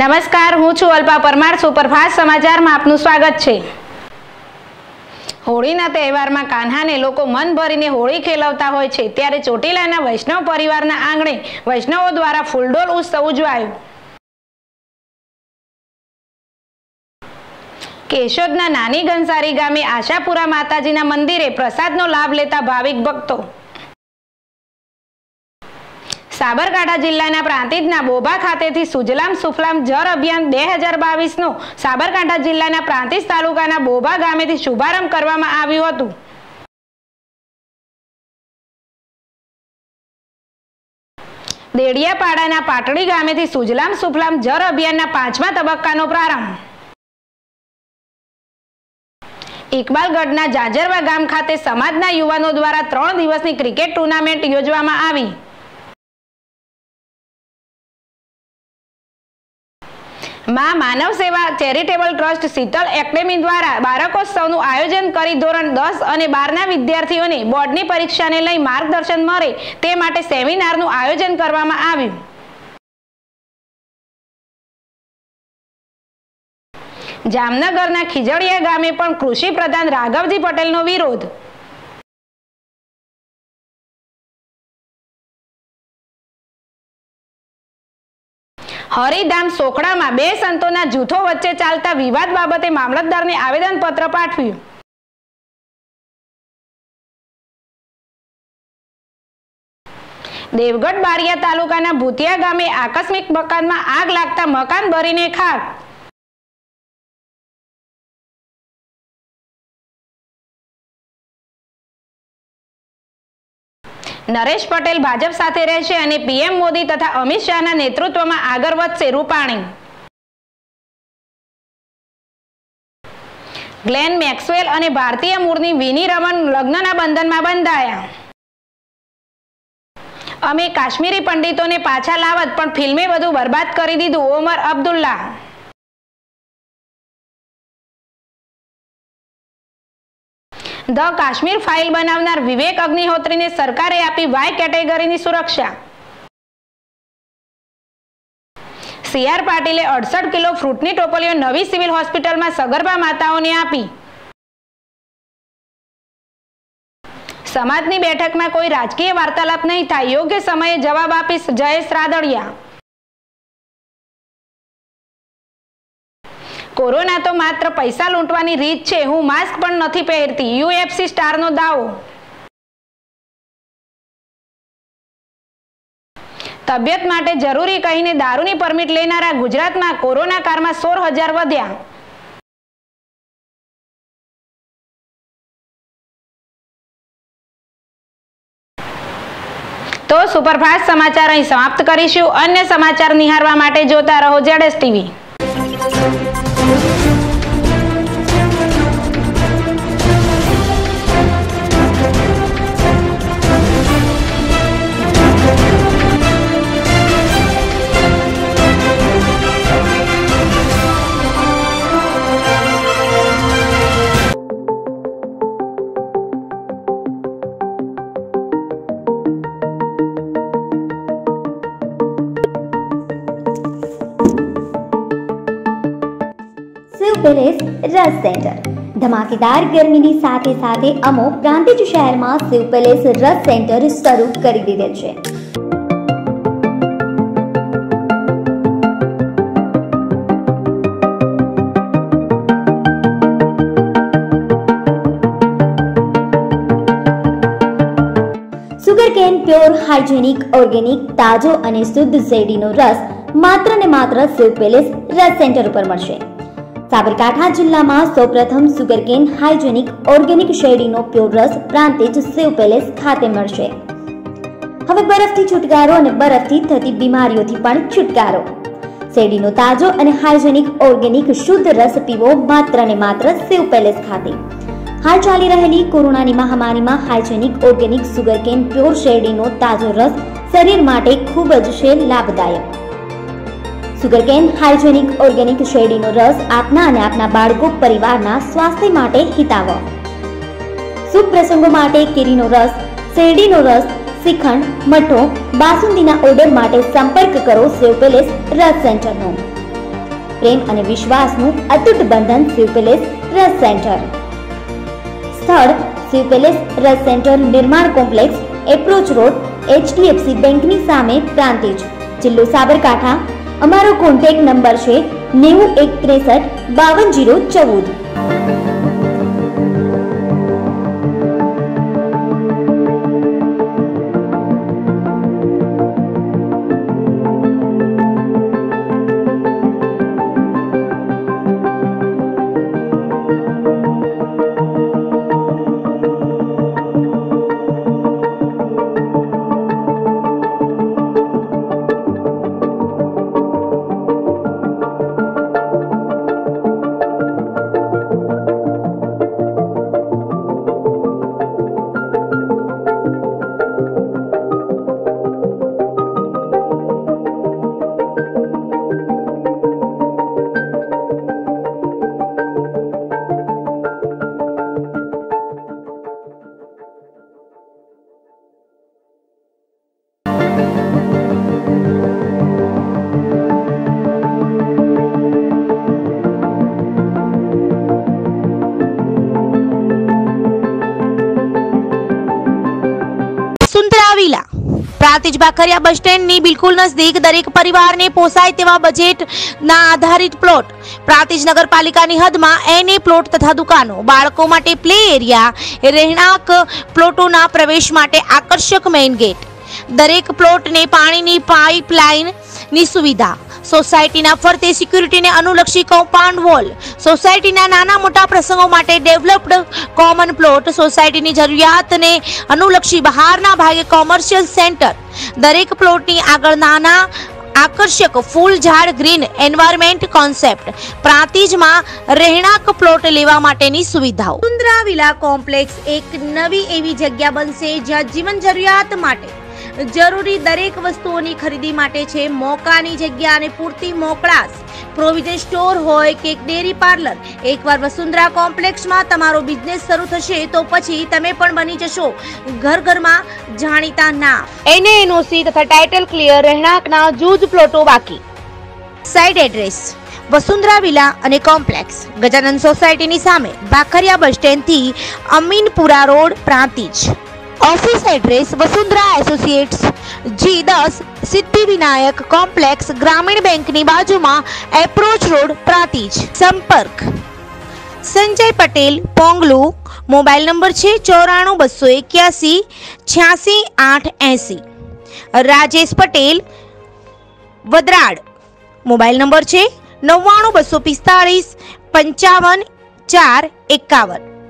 નમસ્કાર, હું છું અલ્પા પરમાર। સુપરફાસ્ટ સમાચારમાં આપનું સ્વાગત છે। હોળીના તહેવારમાં કાન્હાને લોકો મન ભરીને હોળી ખેલવતા હોય છે, ત્યારે ચોટીલાના વૈષ્ણવ પરિવારના આંગણે વૈષ્ણવો દ્વારા ફૂલડોલ ઉત્સવ ઉજવાયો। કેશોદના નાની ઘનસારી ગામે આશાપુરા માતાજીના મંદિરે પ્રસાદનો લાભ લેતા ભાવિક ભક્તો। સાબરકાંઠા જિલ્લાના પ્રાંતિજના બોભા ખાતેથી સુજલામ સુફલામ જળ અભિયાન 2022નો સાબરકાંઠા જિલ્લાના પ્રાંતિજ તાલુકાના બોભા ગામેથી શુભારંભ કરવામાં આવ્યું હતું। દેડિયાપાડાના પાટડી ગામેથી સુજલામ સુફલામ જળ અભિયાનના 5મા તબક્કાનો પ્રારંભ। ઇકબાલગઢના જાજરવા ગામ ખાતે સમાજના યુવાનો દ્વારા 3 દિવસની ક્રિકેટ ટુર્નામેન્ટ યોજવામાં આવી। માં માનવ સેવા ચેરિટેબલ ટ્રસ્ટ શીતલ એકેડમી દ્વારા બાળકોત્સવનું આયોજન કરી ધોરણ 10 અને 12ના વિદ્યાર્થીઓને બોર્ડની પરીક્ષાને લઈ માર્ગદર્શન મળે તે માટે સેમિનારનું આયોજન કરવામાં આવ્યું। જામનગરના ખીજડીયા ગામે પણ કૃષિ પ્રધાન રાઘવજી પટેલનો વિરોધ। હરિધામ સોખડામાં 2 સંતોના જૂથો વચ્ચે ચાલતા વિવાદ બાબતે મામલતદારને આવેદનપત્ર પાઠવ્યું। દેવગઢ બારિયા તાલુકાના ભૂતિયા ગામે આકસ્મિક મકાનમાં આગ લાગતા મકાન બળીને ખાખ। નરેશ પટેલ ભાજપ સાથે રહેશે અને પીએમ મોદી તથા અમિત શાહના નેતૃત્વમાં આગળ વધશે: રૂપાણી। ગ્લેન મેક્સવેલ અને ભારતીય મૂળની વિની રમન લગ્નના બંધનમાં બંધાયા। અમે કાશ્મીરી પંડિતોને પાછા લાવત, પણ ફિલ્મે બધું બરબાદ કરી દીધું: ઓમર અબ્દુલ્લા। ધ કાશ્મીર ફાઇલ બનાવનાર વિવેક અગ્નિહોત્રીને સરકારે આપી વાય કેટેગરીની સુરક્ષા। સીઆર પાટીલે 68 કિલો ફ્રૂટની ટોપલીઓ નવી સિવિલ હોસ્પિટલમાં સગર્ભા માતાઓને આપી। સમાજની બેઠકમાં કોઈ રાજકીય વાર્તાલાપ નહીં થાય, યોગ્ય સમયે જવાબ આપીશ: જયેશ રાદડિયા। કોરોના તો માત્ર પૈસા લૂંટવાની રીત છે, હું માસ્ક પણ નથી પહેરતી: યુએફસી સ્ટારનો દાવો। તબિયત માટે જરૂરી કહીને દારૂની પરમિટ લેનારા ગુજરાતમાં કોરોના કાળમાં 16,000 વધ્યા। તો સુપરફાસ્ટ સમાચાર અહીં સમાપ્ત કરીશું। અન્ય સમાચાર નિહાળવા માટે જોતા રહો ZS TV. Shiv Palace Ras Centre धमाकेदार गर्मीनी સાથે સાથે અમો પ્રાંતિજ શહેરમાં શિવ પેલેસ રસ સેન્ટર શરૂ કરી દીધેલ છે। સુગરકેન પ્યોર હાઇજેનિક ઓર્ગેનિક તાજો અને શુદ્ધ શેરડીનો રસ માત્ર ને માત્ર શિવ પેલેસ રસ સેન્ટર ઉપર મળશે। સાબરકાંઠા જિલ્લામાં સૌપ્રથમ સુગરકેન હાઇજેનિક ઓર્ગેનિક શેરડીનો પ્યોર રસ પ્રાંતિજ શિવ પેલેસ ખાતે મળશે। હવે બરફથી છુટકારો અને બરફથી થતી બીમારીઓથી પણ છુટકારો। શેરડીનો તાજો અને હાઇજેનિક ઓર્ગેનિક શુદ્ધ રસ પીવો માત્ર ને માત્ર શિવ પેલેસ ખાતે। હાલ ચાલી રહેલી કોરોનાની મહામારીમાં હાઇજેનિક ઓર્ગેનિક સુગરકેન પ્યોર શેરડીનો તાજો રસ શરીર માટે ખૂબ જ છે લાભદાયક। સુગરકેન હાઇજેનિક ઓર્ગેનિક શેરડીનો રસ આપના અને આપના બાળકો પરિવારના સ્વાસ્થ્ય માટે હિતાવહ। શુભ પ્રસંગો માટે કેરીનો રસ, શેરડીનો રસ, શ્રીખંડ, મઠો, બાસુંદીના ઓર્ડર માટે સંપર્ક કરો શિવ પેલેસ રસ સેન્ટરનો। પ્રેમ અને વિશ્વાસનું અતૂટ બંધન શિવ પેલેસ રસ સેન્ટર. સ્થળ Shiv Palace Ras Centre, Nirman complex, approach road, HDFC બેંકની સામે, પ્રાંતિજ, જિલ્લો સાબરકાંઠા. અમારો કોન્ટેક્ટ નંબર છે 9163521014. વસુંધરા વિલા પ્રાંતિજ બાખરિયા બસ સ્ટેન્ડની બિલકુલ નજદીક દરેક પરિવારને પોસાય તેવા બજેટના આધારિત પ્લોટ. પ્રાંતિજ નગરપાલિકાની હદમાં એને પ્લોટ તથા દુકાનો, બાળકો માટે પ્લે એરિયા, રહેણાંક પ્લોટોના પ્રવેશ માટે આકર્ષક મેઇન ગેટ, દરેક પ્લોટને પાણીની પાઇપલાઇનની સુવિધા, સોસાયટીના ફરતે સિક્યુરિટીને અનુલક્ષી કમ્પાઉન્ડ વોલ, સોસાયટીના નાના મોટા પ્રસંગો માટે ડેવલપ્ડ કોમન પ્લોટ, સોસાયટીની જરૂરિયાતને અનુલક્ષી બહારના ભાગે કોમર્શિયલ સેન્ટર, દરેક પ્લોટની આગળ નાના આકર્ષક ફૂલ ઝાડ ગ્રીન એન્વાયરમેન્ટ કોન્સેપ્ટ. પ્રાંતિજમાં રહેણાંક પ્લોટ લેવા માટેની સુવિધાઓ. વસુંધરા વિલા કોમ્પ્લેક્સ એક નવી એવી જગ્યા બનશે જ્યાં જીવન જરૂરિયાત માટે જરૂરી દરેક વસ્તુઓની ખરીદી માટે છે મોકાની જગ્યા અને પૂરતી મોકળાશ. પ્રોવિઝન સ્ટોર હોય કે ડેરી પાર્લર, એકવાર વસુંધરા કોમ્પ્લેક્સમાં તમારો બિઝનેસ શરૂ થશે તો પછી તમે પણ બની જશો ઘરમાં જાણીતા નામ. NOC તથા ટાઇટલ ક્લિયર રહેણાંકના જૂજ પ્લોટો બાકી. સાઇટ એડ્રેસ વસુંધરા વિલા અને કોમ્પ્લેક્સ, ગજાનંદ સોસાયટીની સામે, બાખરિયા બસ સ્ટેન્ડથી Aminpura road, Prantij. Office address Vasundhara associates, G10, Siddhivinayak complex, ગ્રામીણ બેંકની બાજુમાં, એપ્રોચ રોડ, પ્રાંતિજ. સંપર્ક સંજય પટેલ, પોંગલુ. મોબાઈલ નંબર છે 94 281 86 880. રાજેશ પટેલ, વદરાડ. મોબાઈલ નંબર છે 99 245 55 4 51.